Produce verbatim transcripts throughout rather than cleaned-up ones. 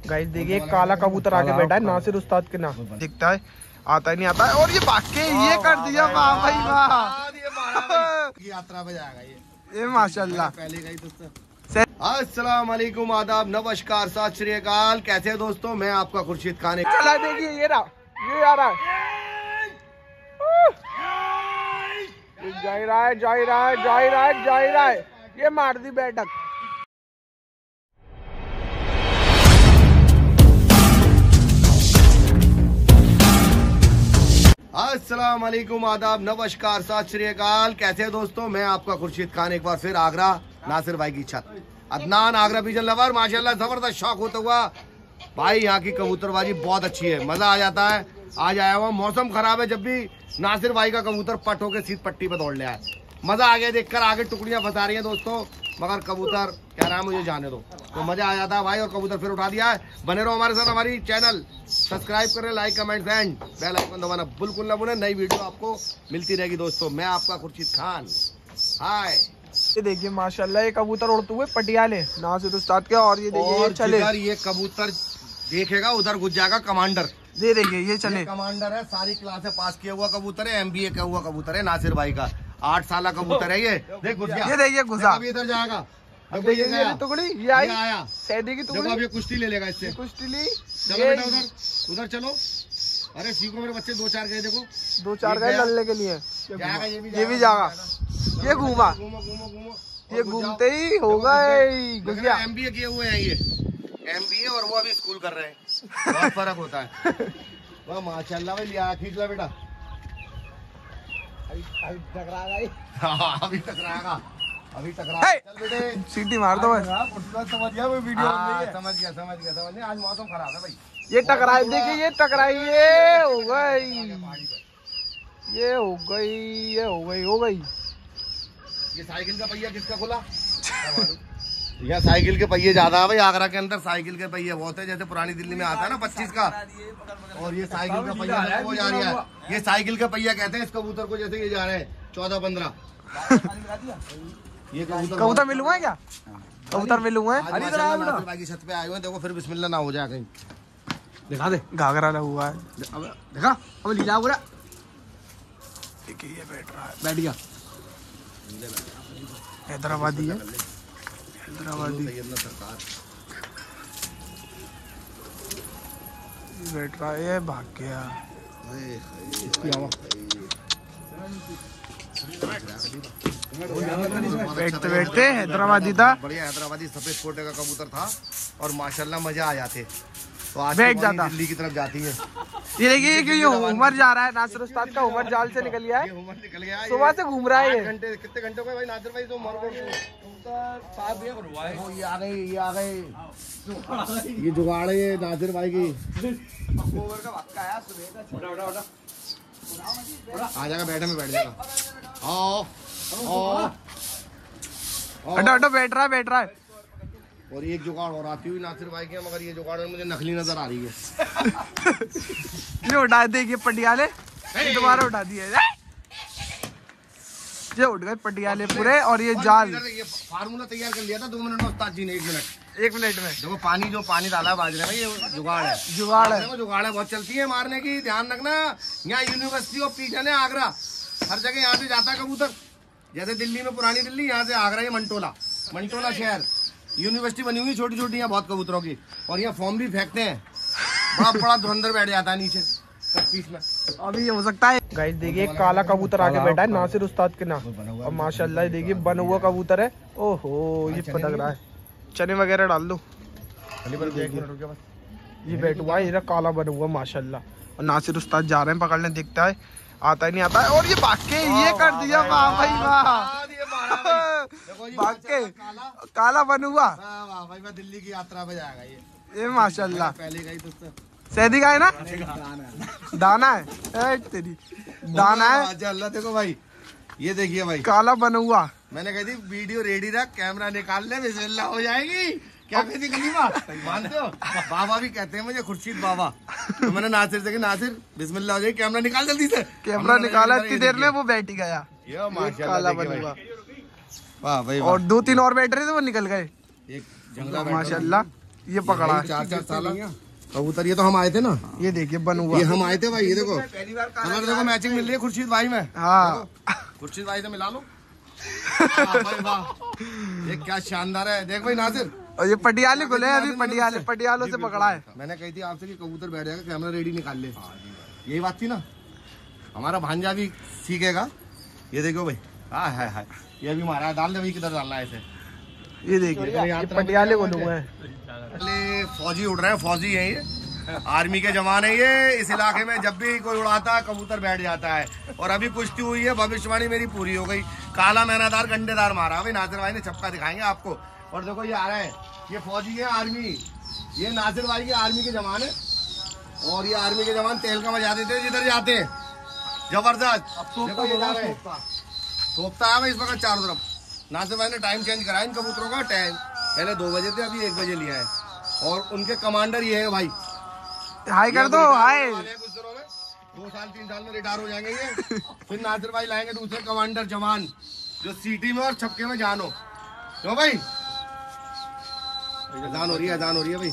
Guys देखिए काला कबूतर आके बैठा है नासिर उस्ताद के नाम दिखता है, आता ही नहीं आता है। और ये भाग के ये कर दिया, वाह भाई वाह, यात्रा पे जाएगा ये ये माशाल्लाह। पहले गई दोस्तों। अस्सलाम वालेकुम, आदाब, नमस्कार, सत श्री अकाल। कैसे दोस्तों, मैं आपका खुर्शीद खान। चला देखिए ये रहा, ये आ रहा है, जा ही रहा है, जा ही रहा है, जा ही रहा है, जा ही रहा है, ये मार दी बैठक। अस्सलाम वालेकुम, आदाब, नमस्कार, सत श्री अकाल। कैसे दोस्तों, मैं आपका खुर्शीद खान एक बार फिर आगरा नासिर भाई की छत। अदनान आगरा पिजन लवर, माशाल्लाह जबरदस्त शौक होता हुआ भाई, यहाँ की कबूतरबाजी बहुत अच्छी है, मजा आ जाता है। आज आया हुआ, मौसम खराब है, जब भी नासिर भाई का कबूतर पट होके सीध पट्टी पे दौड़ ले आए, मजा आ गया देखकर। आगे टुकड़ियां फंसा रही हैं दोस्तों, मगर कबूतर कह रहा है मुझे जाने दो, तो मजा आ जाता है भाई। और कबूतर फिर उठा दिया है। बने रहो हमारे साथ, हमारी चैनल सब्सक्राइब करें, like comment and bell icon दबाना बिल्कुल ना भूलें। नई वीडियो आपको मिलती रहेगी दोस्तों। मैं आपका खुर्शीद खान, हाय। ये देखिए माशाल्लाह, ये कबूतर उड़ते हुए पटियाले नासिर उस्ताद के। और ये देखिए ये चले, ये कबूतर देखेगा उधर घुस जाएगा कमांडर। ये देखिए ये चले, कमांडर है, सारी क्लासें पास किया हुआ कबूतर है, एमबीए का हुआ कबूतर है नासिर भाई का। आठ साल कबूतर है ये, देख घुस गया, ये देखिए घुसा, अभी इधर जाएगा। अब ये टुकड़ी ये आई, आया सैदी की टुकड़ी। अब ये कुश्ती ले लेगा इससे, कुश्ती ली। चलो बेटा उधर, उधर चलो। अरे सीखो मेरे बच्चे, दो चार गए, देखो दो चार गए लड़ने के लिए। जाएगा ये भी, ये भी जाएगा, ये घूमा, घूमो घूमो घूमो, ये घूमते ही होगा घुस गया। एमबीए किए हुए हैं ये, एमबीए, और वो अभी स्कूल कर रहे हैं, बहुत फर्क होता है। वाह माशाल्लाह भाई, लिया खींच लो बेटा, अभी टकराएगा, अभी टकराएगा, अभी टकरा। चल बेटे, सीटी मार दो भाई। समझ गया वो वीडियो, समझ गया समझ गया समझ गया। आज मौसम खराब है भाई, ये टकराई, देखिए ये टकराई, ये हो गई, ये हो गई, ये हो गई, हो गई। ये साइकिल का पहिया किसका खुला? यह साइकिल के पहिए ज्यादा है भाई, आगरा के अंदर साइकिल के पहिए बहुत है, जैसे पुरानी दिल्ली में आता है ना पच्चीस का। और ये साइकिल का पहिया वो जा रही है, ये साइकिल का पहिया कहते हैं इस कबूतर को, जैसे ये जा रहे हैं चौदह पंद्रह। ये कबूतर कबूतर मिलूंगा क्या? कबूतर मिलूंगा है। बाकी छत पे आए हुए, देखो फिर बिस्मिल्लाह ना हो जाए कहीं। दिखा दे, घाघरा लगा हुआ है, देखा अब लीला हो रहा। देखिए ये बैठ रहा है, बैठ गया, हैदराबादी है, हैदराबादी बैठ रहा है, ये भाग गया। बैठते बैठते हैदराबादी था, बढ़िया हैदराबादी सफेद कोटे का कबूतर था, और माशाल्लाह मजा आ जाते। तो आज बैठ जाता, दिल्ली की तरफ जाती है। ये देखिए क्यों ये उमर जा रहा है, नासिर उस्ताद का उमर जाल से निकल गया है, उमर निकल गया, सुबह से घूम रहा है। ये घंटे कितने घंटे हो गए भाई नासिर भाई? तो उमर को ये आ गई, ये आ गई, ये जुगाड़ है ये नासिर भाई की। आ जाएगा, बैठे में बैठ जाएगा। आओ आओ, हटो हटो, बैठ रहा है, बैठ रहा है। और एक जुगाड़ और आती हुई नासिर भाई के, मगर ये जुगाड़ मुझे नकली नजर आ रही है। ये उठा देखिए पटियाले, दोबारा उठा दिए, ये उठ गए पटियाले पूरे। और ये जाल, ये फार्मूला तैयार कर लिया था दो मिनट में उस्ताद जी ने, एक मिनट एक मिनट में। देखो पानी, जो पानी डाला बाजरे में, ये जुगाड़ है, जुगाड़ है, जुगाड़ है, बहुत चलती है मारने की, ध्यान रखना। यहाँ यूनिवर्सिटी ऑफ पीछे है आगरा, हर जगह यहाँ से जाता है कबूतर, जैसे दिल्ली में पुरानी दिल्ली, यहाँ से आगरा है मंटोला, मंटोला शहर, यूनिवर्सिटी बनी हुई छोटी छोटी यहाँ बहुत कबूतरों की। और यहाँ फॉर्म भी फेंकते हैं, बड़ा बड़ा धुरंधर बैठ जाता है नीचे पीस में। अभी ये हो सकता है। गाइस देखिए काला कबूतर आके बैठा है नासिर उस्ताद के नाम, और माशाल्लाह देखिए बन हुआ कबूतर है। ओहो ये पटक रहा है, चने वगैरह डाल दो। ये बैठ हुआ है, ये काला बन हुआ माशाल्लाह। और नासिर उस्ताद जा रहे हैं पकड़ने, दिखता है, आता ही नहीं आता है। और ये भाग के ये कर दिया, वाह भाई वाह, भाग के काला बन हुआ भाई। मैं दिल्ली की यात्रा पे जाएगा ये, ये माशाल्लाह। पहले गई दोस्तों, सैदी का है ना, दाना है, ए, तेरी दाना है अल्लाह। देखो भाई, ये देखिए भाई, काला बन हुआ। मैंने कही थी वीडियो रेडी रख, कैमरा निकाल ले, बिस्मिल्लाह हो जाएगी। क्या कहती कलीमा, मानते हो? बाबा भी कहते हैं मुझे खुर्शीद बाबा। तो मैंने नासिर से कहा नासिर बिस्मिल्लाह हो जाएगी, कैमरा निकाल जल्दी से। कैमरा निकाला, इतनी देर में वो बैठ ही गया, काला बन हुआ। वाह भाई, और दो तीन और बैठ रहे थे, वो निकल गए। एक जंगला माशाल्लाह। ये पकड़ा है चार चार साल कबूतर। ये तो हम आए थे ना, ये देखिए बन हुआ, ये हम आए थे भाई। ये देखो कलर देखो मैचिंग मिल रही है खुर्शीद भाई में। हाँ खुर्शीद भाई से मिला लो। वाह भाई वाह, ये क्या शानदार है। देख भाई नासिर, और ये पटियाले खुले हैं अभी, पटियाले पटियालों से पकड़ा है। मैंने कही थी आपसे कि कबूतर बैठ जाएगा, कैमरा रेडी निकाल ले, यही बात थी ना। हमारा भांजा भी सीखेगा। ये देखो भाई, हाँ है है ये भी मारा है, डाल दे भाई, किधर डालना है इसे। ये देखिए ये पटियाले को हुए हैं। अरे फौजी उड़ रहे हैं, फौजी है ये, आर्मी के जवान है ये। इस इलाके में जब भी कोई उड़ाता है कबूतर बैठ जाता है। और अभी पुष्टि हुई है, भविष्यवाणी मेरी पूरी हो गई। काला मैनादार गंडेदार मारा भाई नासिर भाई ने, छक्का दिखाएंगे आपको। और देखो ये आ रहा है, ये फौजी है आर्मी, ये नासिर भाई के आर्मी के जवान है। और ये आर्मी के जवान तेल का मजा देते हैं जिधर जाते हैं, जबरदस्त। देखो ये जा रहे हैं, सोपता है भाई इस वक्त चारों तरफ। नासिर भाई ने टाइम चेंज करा इन कबूतरों का, टाइम पहले दो बजे थे, अभी एक बजे लिया है। और उनके कमांडर ये है भाई, हाय कर दो, हाय। दो साल तीन साल में रिटायर हो जाएंगे ये। फिर नासिर भाई लाएंगे दूसरे कमांडर जवान, जो सीटी में और छक्के में जान हो। क्यों भाई, जान हो रही है, जान हो रही है भाई।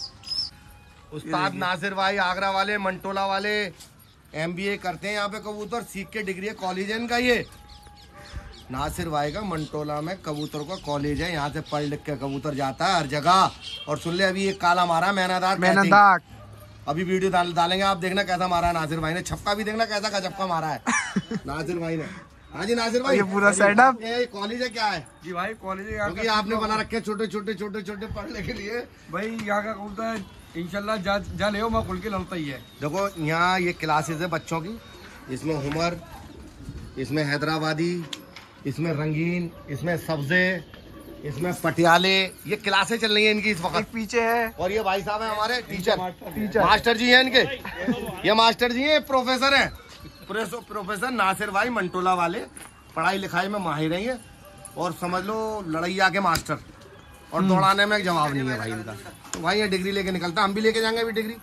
उस्ताद नासिर भाई आगरा वाले, मंटोला वाले, एमबीए करते हैं यहाँ पे कबूतर सीख के, डिग्री है, कॉलेज है इनका। ये नासिर भाई का मंटोला में कबूतर का कॉलेज है, यहाँ से पढ़ लिख के कबूतर जाता है हर जगह। और सुन ले, अभी एक काला मारा मैनादार, मैनादार अभी वीडियो डाल डालेंगे, आप देखना कैसा मारा है नासिर भाई ने। छक्का भी देखना कैसा का छक्का मारा है नासिर भाई ने। हाँ जी नासिर भाई, ये पूरा सेटअप। ये कॉलेज है क्या है जी भाई? कॉलेज क्योंकि आपने बना रखे छोटे छोटे छोटे छोटे पढ़ने के लिए भाई। यहाँ का कबूतर इंशाल्लाह जा जा ले मैं खुल के लड़ता ही है। देखो यहाँ ये क्लासेस है बच्चों की, इसमें हुमर, इसमें हैदराबादी, इसमें रंगीन, इसमें सब्जे, इसमें पटियाले, ये क्लासेस चल रही है इनकी इस वक्त। एक पीछे है, और ये भाई साहब है हमारे टीचर, टीचर मास्टर जी हैं इनके, ये मास्टर जी हैं, प्रोफेसर हैं, प्रोफेसर नासिर भाई मंटोला वाले। पढ़ाई लिखाई में माहिर हैं ये, और समझ लो लड़ैया के मास्टर। और दौड़ाने में जवाब नहीं है भाई इनका। तो भाई ये डिग्री लेके निकलता, हम भी लेके जाएंगे अभी डिग्री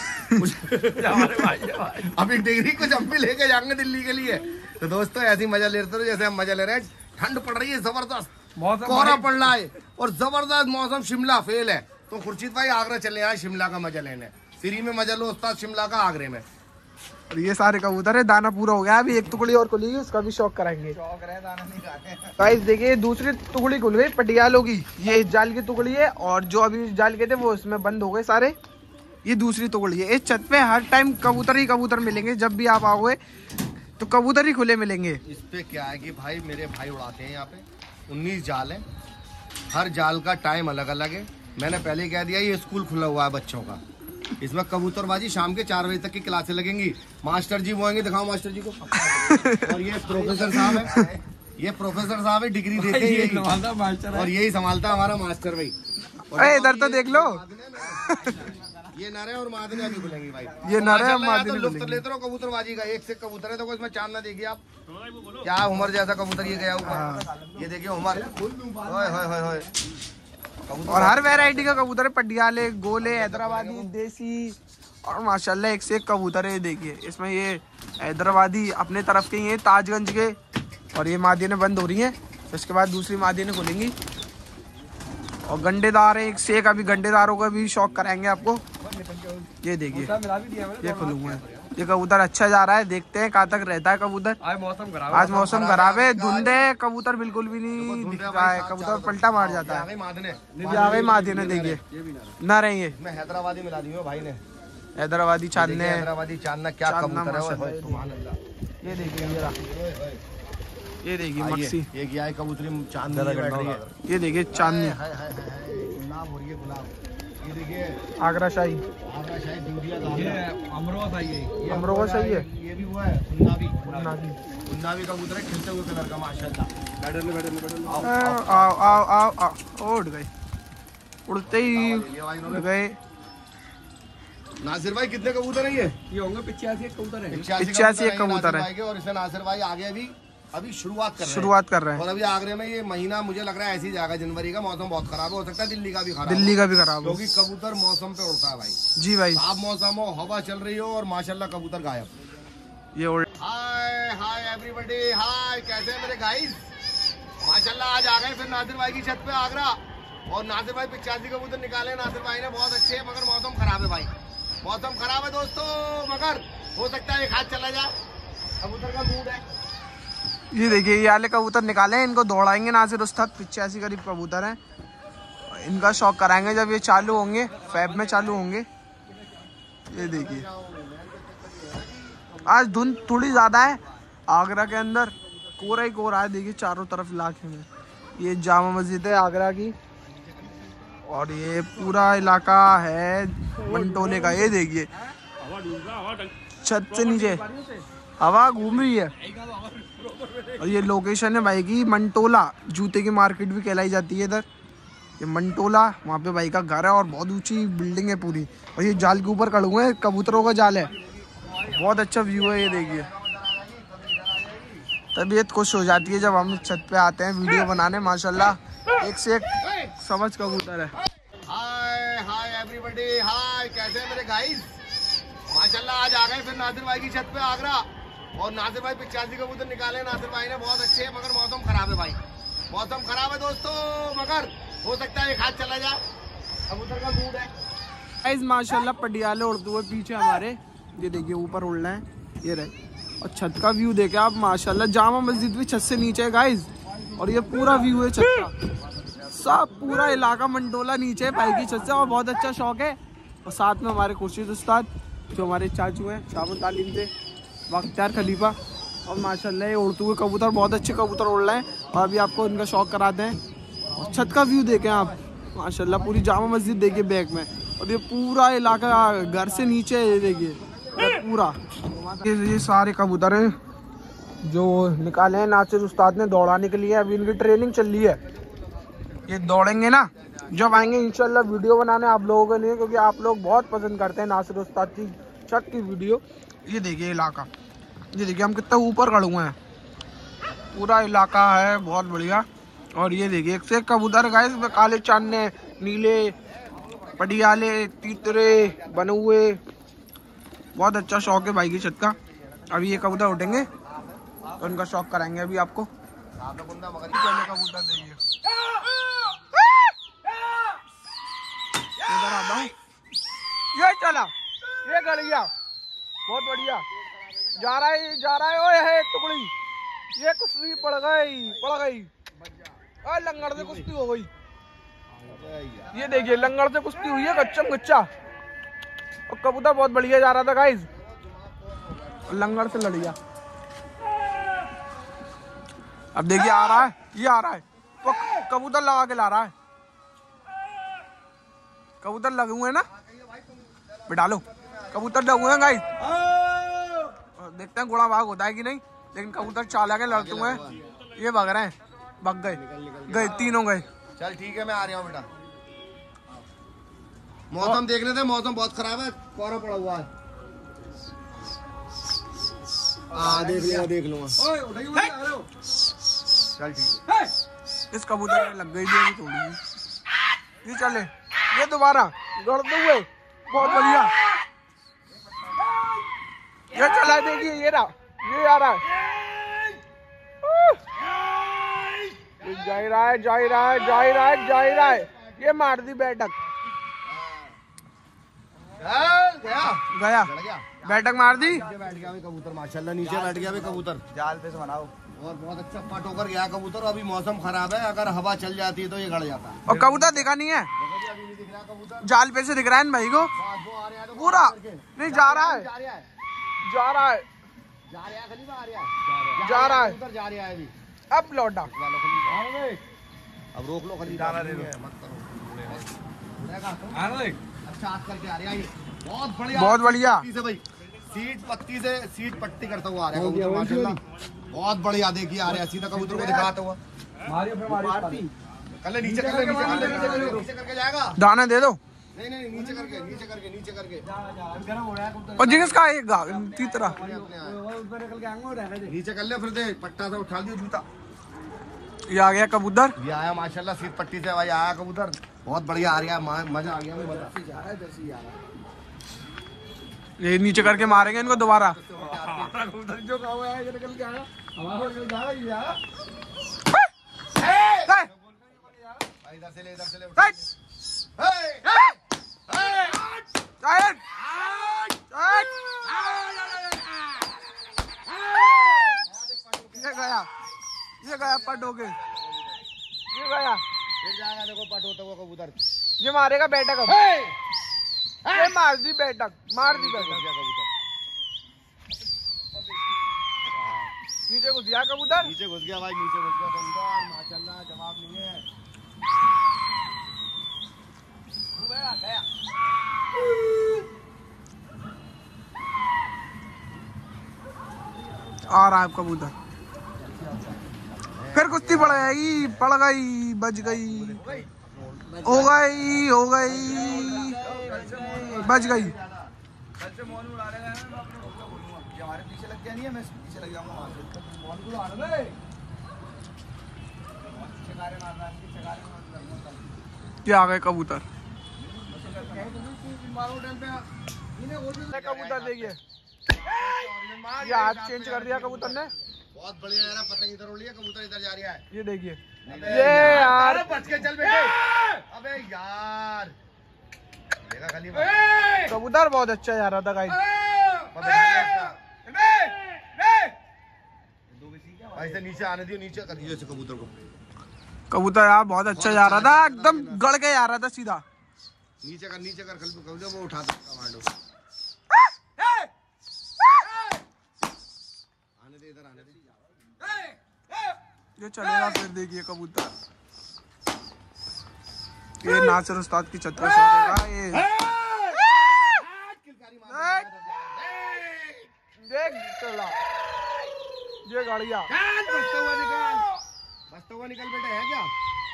अभी डिग्री कुछ हम भी लेके जाएंगे दिल्ली के लिए। तो दोस्तों ऐसी मजा लेते रहो जैसे हम मजा ले रहे हैं। ठंड पड़ रही है जबरदस्त, कोहरा पड़ रहा है और जबरदस्त मौसम, शिमला फेल है। तो खुर्शीद भाई आगरा चले आए शिमला का मजा लेने, फ्री में मजा लो उस्ताद शिमला का आगरे में। और ये सारे कबूतर है, दाना पूरा हो गया, अभी एक टुकड़ी और खुली है, उसका भी शौक कराएंगे। गाइस देखिए दूसरी टुकड़ी खुल गई पटियालों की, ये इस जाल की टुकड़ी है, और जो अभी जाल के थे वो इसमें बंद हो गए सारे। ये दूसरी टुकड़ी है। इस छत पे हर टाइम कबूतर ही कबूतर मिलेंगे, जब भी आप आओगे तो कबूतर ही खुले मिलेंगे। इस पे क्या है कि भाई मेरे भाई उड़ाते हैं यहाँ पे, उन्नीस जाल है, हर जाल का टाइम अलग अलग है। मैंने पहले कह दिया ये स्कूल खुला हुआ है बच्चों का, इसमें कबूतरबाजी शाम के चार बजे तक की क्लासें लगेंगी। मास्टर जी वो आएंगे, दिखाओ मास्टर जी को। और ये प्रोफेसर साहब है, ये प्रोफेसर साहब है, डिग्री देते हैं यही, और यही संभालता हमारा मास्टर भाई। अरे इधर तो देख लो, ये नरे और मादने अभी खुलेंगी भाई। ये नरे और मादने तो लुत्फ लेते रहो कबूतरबाजी का, एक से कबूतर है। देखो इसमें चांद ना देखिए आप, क्या उमर जैसा कबूतर ये गया ऊपर, ये देखिए उमर, होय होय होय होय। और हर वैरायटी का कबूतर है, पटियाले, गोले, हैदराबादी, देसी, और माशाल्लाह एक से एक कबूतर है। देखिए इसमें ये हैदराबादी अपने तरफ के ही हैं, ताजगंज के, और ये मादियाँ बंद हो रही हैं, इसके बाद दूसरी मादियाँ खुलेंगी। और गंडेदार है एक से एक, अभी गंडेदारों का भी शौक कराएंगे आपको। ये देखिए ये खुले हुए हैं, ये कबूतर अच्छा जा रहा है, देखते हैं कहाँ तक रहता है कबूतर। आज मौसम खराब आज मौसम खराब है, धुंध है, कबूतर बिल्कुल भी नहीं दिख रहा है, कबूतर पलटा मार जाता है। मादी ने देखिए ना रहेंगे, मैं हैदराबादी मिला दी भाई ने, हैदराबादी चांदने, हैदराबादी चांदना क्या कबूतर है। ये देखिए ये देखिए मक्सी, ये क्या है कबूतरी चांदनी बैठ रही है, ये देखिए चांदनी, गुलाब हो रही है गुलाब, ये देखिए आगरा शाही, आगरा शाही दूधिया, ये अमरोहा सही है, ये अमरोहा सही है, ये भी वो है उन्नावी, उन्नावी उन्नावी कबूतर है, खिलते हुए कलर का माशाल्लाह। बैठो ले बैठो ले बैठो, आओ आओ आओ आओ, उड़ गए, उड़ते ही उड़ गए। नासिर भाई कितने कबूतर है ये? ये होंगे पिचासी एक कबूतर है, पिचासी एक कबूतर है। और इसे नासिर भाई आगे अभी अभी शुरुआत कर रहे हैं, शुरुआत कर रहे हैं। और अभी आगरे में ये महीना मुझे लग रहा है ऐसी जाएगा, जनवरी का मौसम बहुत खराब हो सकता है, दिल्ली का भी खराब, दिल्ली का भी खराब हो, क्योंकि कबूतर मौसम पे उड़ता है भाई। जी भाई, साफ मौसम हो, हवा चल रही हो, और माशाल्लाह कबूतर गायब। ये उड़ हाय हाय एवरीबॉडी, हाय कैसे हैं मेरे गाइस? माशाल्लाह आज आ गए फिर नासिर भाई की छत पे आगरा, और नासिर भाई पिचासी कबूतर निकाले नासिर भाई ने, बहुत अच्छे है, मगर मौसम खराब है भाई, मौसम खराब है दोस्तों, मगर हो सकता है एक हाथ चला जाए, कबूतर का मूड है। ये देखिए ये वाले कबूतर निकाले हैं, इनको दौड़ाएंगे नासिर उस्ताद। पिचासी करीब कबूतर हैं, इनका शौक कराएंगे जब ये चालू होंगे, फैब में चालू होंगे। ये देखिए आज धुंध थोड़ी ज्यादा है, आगरा के अंदर कोरा ही कोरा है। देखिए चारों तरफ इलाके में, ये जामा मस्जिद है आगरा की, और ये पूरा इलाका है मंटोले का। ये देखिए छत से नीचे हवा घूम रही है, और ये लोकेशन है भाई की मंटोला, जूते की मार्केट भी कहलाई जाती है इधर। ये मंटोला, वहाँ पे भाई का घर है और बहुत ऊंची बिल्डिंग है पूरी, और ये जाल के ऊपर खड़े हुए हैं, कबूतरों का जाल है, बहुत अच्छा व्यू है। ये देखिए तबीयत खुश हो जाती है जब हम छत पे आते हैं वीडियो बनाने। माशाल्लाह एक से एक समझ कबूतर है। हाय हाय एवरीबॉडी, हाय कैसे हैं मेरे गाइस? माशाल्लाह आज आ गए फिर नासिर भाई की छत पे आगरा, और नासिर भाई पिचासी कबूतर निकाले नासिर भाई ने, बहुत अच्छे है, मगर मौसम खराब है भाई, मौसम खराब है दोस्तों, मगर हो सकता है एक हाथ चला जाए, कबूतर का मूड है। गाइस माशाल्लाह पटियाले उड़ते हुए पीछे हमारे, ये देखिए ऊपर उड़ रहे हैं, ये रहे। और छत का व्यू देखे आप माशाल्लाह, जामा मस्जिद भी छत से नीचे है गाइस, और ये पूरा व्यू है छत का, सब पूरा इलाका मंटोला नीचे है भाई की छत से, और बहुत अच्छा शौक है। और साथ में हमारे खुर्शीद उस्ताद जो हमारे चाचू हैं शाम तालीम से, बख्तियार खलीफा, और माशाल्लाह ये उड़ते हुए कबूतर, बहुत अच्छे कबूतर उड़ रहे हैं, और अभी आपको इनका शौक कराते हैं। और छत का व्यू देखें आप माशाल्लाह, पूरी जामा मस्जिद देखिए बैक में, और ये पूरा इलाका घर से नीचे है, ये देखिए पूरा। ये, ये सारे कबूतर हैं जो निकाले हैं नासिर उस्ताद ने दौड़ाने के लिए, अभी इनकी ट्रेनिंग चल रही है। ये दौड़ेंगे ना, जब आएंगे इंशाल्लाह वीडियो बनाने आप लोगों के लिए, क्योंकि आप लोग बहुत पसंद करते हैं नासिर उस्ताद की छत की वीडियो। ये देखिए इलाका, ये देखिए हम कितना ऊपर खड़े हुए हैं, पूरा इलाका है बहुत बढ़िया। और ये देखिए एक से एक कबूतर गाइस, काले चांदने, नीले, पटियाले, तीतरे बने हुए, बहुत अच्छा शौक है भाई की छत का। अभी ये कबूतर उठेंगे तो उनका शौक कराएंगे अभी आपको। कबूतर देखिए इधर आता हूँ, ये चला, ये गड़िया बहुत बढ़िया जा रहा है, जा रहा है। ओए है टुकड़ी, ये कुश्ती पड़ गई, पड़ गई, और लंगड़ से कुश्ती हो गई। ये देखिए लंगड़ से कुश्ती हुई है, गच्चम गच्चा, और कबूतर बहुत बढ़िया जा रहा था गाइस, लंगड़ से लड़ गया। अब देखिए आ रहा है, ये आ रहा है, तो कबूतर लगा के ला रहा है, कबूतर लगे हुए हैं ना, बिठा लो, कबूतर लगे हुए हैं गाइस। देखते हैं घोड़ा भाग होता है कि नहीं, लेकिन कबूतर चालाक है, लड़ते हुए हैं, ये भाग रहे हैं, भाग गए, गए तीनों गए। चल ठीक है मैं आ रहा हूँ बेटा, मौसम देखने थे, मौसम बहुत खराब है, कोहरा पड़ा हुआ है। आ देख लूंगा देख लूंगा चल ठीक है। इस कबूतर में लग गई थी थोड़ी, ये चले, ये दोबारा गड़ते हुए, बहुत बढ़िया, ये चला, देखिए ये रहा, ये आ रहा है, ये जा ही रहा है, जा ही रहा है, जा ही रहा है, जा ही रहा है, ये मार दी बैठक, गया गया गया बैठक मार दी, बैठ गया भी कबूतर, माशाल्लाह नीचे बैठ गया भी कबूतर, जाल पे से बनाओ, और बहुत अच्छा पट होकर गया कबूतर। अभी मौसम खराब है, अगर हवा चल जाती है तो ये गड़ जाता है। और कबूतर दिखा नहीं है, अभी नहीं दिख रहा कबूतर, जाल पे से दिख रहा है भाई को, वो आ रहा है पूरा नहीं जा रहा है, जा रहा है जा रहा है, जा रहा है खलीफा, आ रहा है जा रहा है, उधर जा रहा है अभी, अब लौटा, अब रोक लो खलीफा, मत करो, अच्छा हाथ करके आ रहा है, बहुत बढ़िया, बहुत बढ़िया से भाई सीट पत्ती से सीट पट्टी करता हुआ आ रहा है कबूतर, माशाल्लाह बहुत बढ़िया। देखिए आ रहा है सीधा कबूतर को दिखाता हुआ, कल नीचे कर ले, नीचे कर ले, नीचे करके जाएगा, दाना दे दो, नहीं नहीं नीचे करके, नीचे करके, नीचे करके, और जिंगस का एक तीसरा नीचे कर ले, फिर दे पट्टा से उठा दियो जूता, ये आ गया कबूतर, ये आया माशाल्लाह सीट पट्टी से भाई आया कबूतर, बहुत बढ़िया आ रहा है, मजा आ गया, मजा। ये नीचे करके मारेंगे इनको दोबारा, जो हुआ है ये निकल के आया, हमारा निकल जा रहा है, इधर से ले, इधर से ले। राइट हे! राइट राइट ये गया, ये गया पट हो गए, ये गया, फिर जाएगा देखो पट होता हुआ कबूतर। ये मारेगा बैठक अब, ये मार दी बैठक, मार दी बैठक, कबूतर नीचे घुस गया कबूतर, नीचे घुस गया भाई, नीचे घुस गया कबूतर। माशाल्लाह जवाब नहीं है। गया। आ रहा है कबूतर, फिर कुश्ती पड़ गई, पड़ गई, बच गई, हो गई, हो गई, बच गई। हमारे पीछे लग गया नहीं है, मैं पीछे लग जाऊंगा। ये आ गए कबूतर, कबूतर देखिए, ये हाथ चेंज कर दिया कबूतर ने, बहुत बढ़िया यार, पता नहीं इधर उड़ लिया कबूतर, इधर जा रहा है। ये देखिए, ये यार बच के चल बेटे। अबे यार देखा खाली कबूतर बहुत अच्छा जा रहा था गाइस। ऐसे नीचे आने दियो, नीचे कर दियो कबूतर को। कबूतर यार बहुत अच्छा जा रहा था, एकदम गड़ के जा रहा था सीधा। नीचे कर, नीचे कर, कबूतर वो उठा दो। आने दे, इधर आने दे। ये चलेगा फिर, देखिए कबूतर, ये नासिर उस्ताद की छत पे सोएगा ये। देख चला, ये गाड़िया बचता हुआ निकाल, बचता हुआ निकल बेटा, है क्या?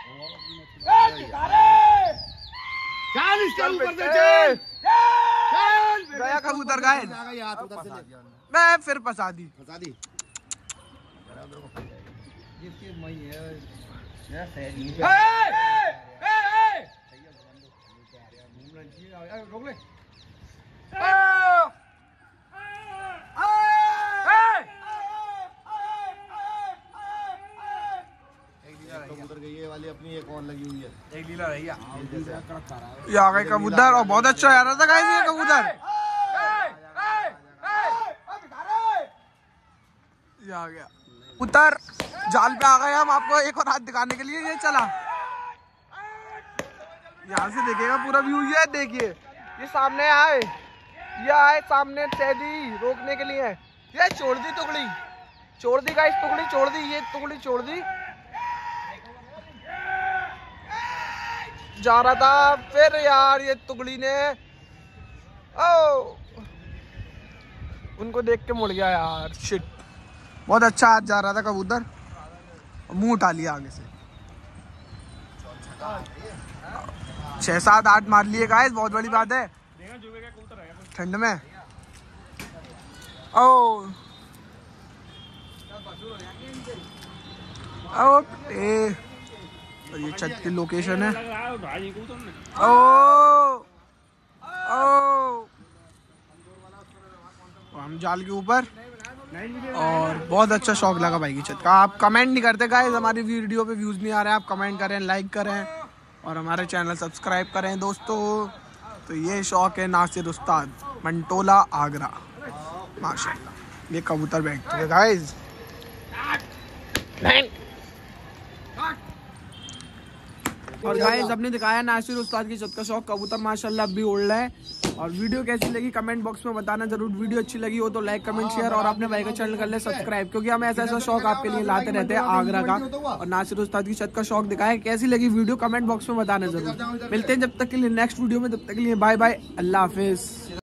चल इसके ऊपर से चल, चल गया कबूतर गायब। हाथ उधर से ले, मैं फिर फंसा दी, फंसा दी। रोक ले। कबूतर गई है वाली अपनी, एक और लगी हुई है। एक लीला रही है। ये आ गए कबूतर, और बहुत अच्छा जा रहा था गाइस ये कबूतर। ये आ गया कबूतर, जाल पे आ गए हम, आपको एक और हाथ दिखाने के लिए। ये चला, यहाँ से देखेगा पूरा व्यू। ये देखिए, ये सामने आए, ये आए सामने, तैदी रोकने के लिए। ये छोड़ दी टुकड़ी, छोड़ दी गाइस, टुकड़ी छोड़ दी, ये टुकड़ी छोड़ दी, जा रहा था। फिर यार ये टुकड़ी ने ओ उनको देख के मुड़ गया यार, शिट। बहुत अच्छा हाथ जा रहा था कबूतर, मुंह उठा लिया आगे से। छह सात आठ मार लिए गाइस, बहुत बड़ी बात है ठंड में। ओ ओ ए, और ये छत की लोकेशन है। ओ ओ हम जाल के ऊपर, और बहुत अच्छा शौक लगा भाई की छत का। आप कमेंट नहीं करते गाइस, हमारी वीडियो पे व्यूज नहीं आ रहे हैं, आप कमेंट करें, लाइक करें, और हमारे चैनल सब्सक्राइब करें दोस्तों। तो ये शौक है नासिर उस्ताद, मंटोला, आगरा, माशाल्लाह। ये कबूतर बैठते हैं गाइस। और गाइस अपने दिखाया नासिर उस्ताद की छत का शौक, कबूतर माशाल्लाह अभी उड़ रहा है। और वीडियो कैसी लगी कमेंट बॉक्स में बताना जरूर। वीडियो अच्छी लगी हो तो लाइक कमेंट शेयर, और अपने भाई का चैनल कर ले सब्सक्राइब, क्योंकि हम ऐसा ऐसा शौक आपके लिए लाते रहते हैं आगरा का। और नासिर उस्ताद की छत का शौक दिखाया, कैसी लगी वीडियो कमेंट बॉक्स में बताना जरूर। मिलते हैं जब तक के लिए नेक्स्ट वीडियो में, तब तक के लिए बाय बाय, अल्लाह हाफिज।